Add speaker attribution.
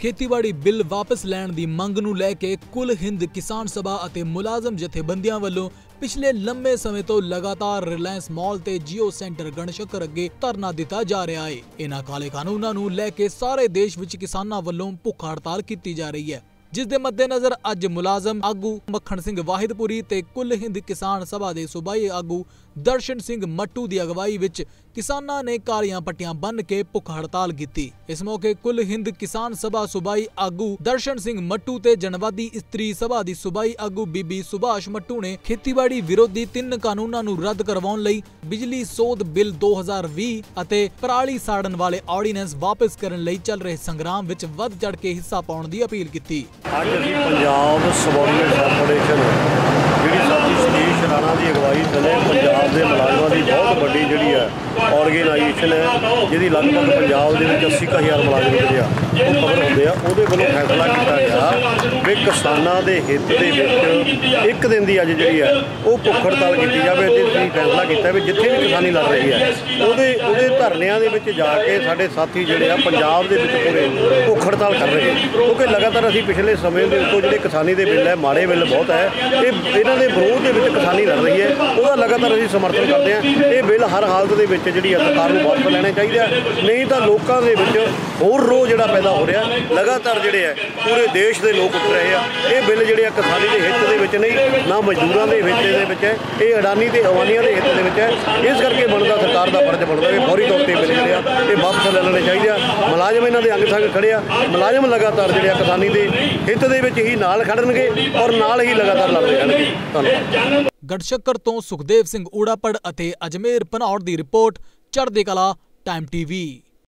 Speaker 1: ਖੇਤੀਬਾੜੀ ਬਿੱਲ ਵਾਪਸ ਲੈਣ ਦੀ ਮੰਗ ਨੂੰ ਲੈ ਕੇ ਕੁੱਲ ਹਿੰਦ ਕਿਸਾਨ ਸਭਾ ਅਤੇ ਮੁਲਾਜ਼ਮ ਜਥੇਬੰਦੀਆਂ ਵੱਲੋਂ ਪਿਛਲੇ ਲੰਮੇ ਸਮੇਂ ਤੋਂ ਲਗਾਤਾਰ ਰਿਲਾਇੰਸ ਮਾਲ ਤੇ ਜੀਓ ਸੈਂਟਰ ਗੜਸ਼ੱਕਰ ਅੱਗੇ ਧਰਨਾ ਦਿੱਤਾ ਜਾ ਰਿਹਾ ਹੈ। ਇਹਨਾਂ ਕਾਲੇ ਕਾਨੂੰਨਾਂ ਨੂੰ ਲੈ ਕੇ ਸਾਰੇ ਦੇਸ਼ ਵਿੱਚ ਕਿਸਾਨਾਂ ਵੱਲੋਂ ਭੁੱਖ ਹੜਤਾਲ ਕੀਤੀ ਜਾ ਰਹੀ ਹੈ, जिस दे मद्देनजर अज मुलाजम आगू मक्खन सिंह वाहिदपुरी ते कुल हिंद किसान सभा दे सूबाई आगू दर्शन सिंह मट्टू की अगवाई विच किसानां ने कालियां पट्टियां बन के भुख हड़ताल की। इस मौके कुल हिंद किसान सभा सूबाई आगू दर्शन सिंह मट्टू ते जनवादी स्त्री सभा की सूबाई आगू बीबी सुभाष मट्टू ने खेतीबाड़ी विरोधी 3 कानूनां नूं रद्द करवाउण लई बिजली सोध बिल 2020 अते पराली साड़न वाले ऑर्डीनेंस वापस करन लई चल रहे संग्राम विच वध चढ़ के हिस्सा पाउण दी अपील की।
Speaker 2: ਅੱਜ ਅਸੀਂ ਪੰਜਾਬ सबॉर्डिनेट ਕਾਰਪੋਰੇਸ਼ਨ ਜਿਹੜੀ ਸਾਡੀ ਸਤੀਸ਼ ਰਾਣਾ ਦੀ ਅਗਵਾਈ ਥੱਲੇ ਪੰਜਾਬ ਦੇ ਮੁਲਾਜ਼ਮਾਂ ਦੀ ਬਹੁਤ ਵੱਡੀ ਜਿਹੜੀ ਹੈ ਆਰਗੇਨਾਈਜੇਸ਼ਨ ਹੈ, ਜਿਹਦੀ ਲਗਭਗ ਪੰਜਾਬ ਦੇ ਵਿੱਚ 80,000 ਮੁਲਾਜ਼ਮ ਜਿਹੜੇ ਆ ਉਹ ਕਵਰ ਹੁੰਦੇ ਆ। ਉਹਦੇ ਵੱਲੋਂ ਫੈਸਲਾ ਕੀਤਾ ਗਿਆ ਵੀ ਕਿਸਾਨਾਂ ਦੇ ਹਿੱਤ ਦੇ ਵਿੱਚ ਇੱਕ ਦਿਨ ਦੀ ਅੱਜ ਜਿਹੜੀ ਹੈ ਉਹ ਭੁੱਖ ਹੜਤਾਲ ਕੀਤੀ ਜਾਵੇ ਤੇ ਅਸੀਂ ਫੈਸਲਾ ਕੀਤਾ ਵੀ ਜਿੱਥੇ ਵੀ ਕਿਸਾਨੀ ਲੜ ਰਹੀ ਹੈ ਉਹਦੇ ਧਰਨਿਆਂ ਦੇ ਵਿੱਚ ਜਾ ਕੇ ਸਾਡੇ ਸਾਥੀ ਜਿਹੜੇ ਆ ਪੰਜਾਬ ਦੇ ਵਿੱਚ ਪੂਰੇ ਭੁੱਖ ਹੜਤਾਲ ਕਰ ਰਹੇ ਕਿਉਂਕਿ ਲਗਾਤਾਰ ਅਸੀਂ ਪਿਛਲੇ ਸਮੇਂ ਦੇ ਉੱਤੋਂ ਜਿਹੜੇ ਕਿਸਾਨੀ ਦੇ ਬਿੱਲ ਹੈ ਮਾੜੇ ਬਿੱਲ ਬਹੁਤ ਹੈ, ਇਹਨਾਂ ਦੇ ਵਿਰੋਧ ਦੇ ਵਿੱਚ ਕਿਸਾਨੀ ਲੜ ਰਹੀ ਹੈ, ਉਹਦਾ ਲਗਾਤਾਰ ਅਸੀਂ ਸਮਰਥਨ ਕਰਦੇ ਹਾਂ। ਇਹ ਬਿੱਲ ਹਰ ਹਾਲਤ ਦੇ ਵਿੱਚ ਜਿਹੜੀ ਸਰਕਾਰ ਨੂੰ ਵਾਪਸ ਲੈਣੇ ਚਾਹੀਦਾ, ਨਹੀਂ ਤਾਂ ਲੋਕਾਂ ਦੇ ਵਿੱਚ ਹੋਰ ਰੋਹ ਜਿਹੜਾ ਪੈਦਾ ਹੋ ਰਿਹਾ ਲਗਾਤਾਰ ਜਿਹੜੇ ਹੈ ਪੂਰੇ ਦੇਸ਼ ਦੇ ਲੋਕ ਉੱਠ ਰਹੇ ਆ। ਇਹ ਬਿੱਲ ਜਿਹੜੇ ਆ ਕਿਸਾਨੀ ਦੇ ਹਿੱਤ ਦੇ ਵਿੱਚ ਨਹੀਂ, ਨਾ ਮਜ਼ਦੂਰਾਂ ਦੇ ਹਿੱਤ ਦੇ ਵਿੱਚ ਹੈ, ਇਹ ਅਡਾਨੀ ਤੇ ਅਵਾਨੀਆਂ ਦੇ ਹਿੱਤ ਦੇ ਵਿੱਚ ਹੈ। ਇਸ ਕਰਕੇ ਬਣਦਾ ਸਰਕਾਰ ਦਾ ਫਰਜ਼ ਬਣਦਾ ਕਿ ਫੌਰੀ ਤੌਰ ਤੇ ਬਿੱਲ ਜਿਹੜੇ ਆ ਇਹ ਵਾਪਸ ਲੈ ਲੈਣੇ ਚਾਹੀਦੇ ਆ। ਮੁਲਾਜ਼ਮ ਇਹਨਾਂ ਦੇ ਅੰਗ ਸੰਗ ਖੜੇ ਆ, ਮੁਲਾਜ਼ਮ ਲਗਾਤਾਰ ਜਿਹੜੇ ਆ ਕਿਸਾਨੀ ਦੇ ਹਿੱਤ ਦੇ ਵਿੱਚ ਹੀ ਨਾਲ ਖੜਨਗੇ ਔਰ ਨਾਲ ਹੀ ਲਗਾਤਾਰ ਲੜਦੇ ਰਹਿਣਗੇ। ਧੰਨਵਾਦ।
Speaker 1: ਗੜਸ਼ੱਕਰ ਤੋਂ ਸੁਖਦੇਵ ਸਿੰਘ ਊੜਾਪੜ ਅਤੇ ਅਜਮੇਰ ਭਨੌੜ ਦੀ ਰਿਪੋਰਟ, ਚੜ੍ਹਦੀ ਕਲਾ ਟਾਈਮ TV।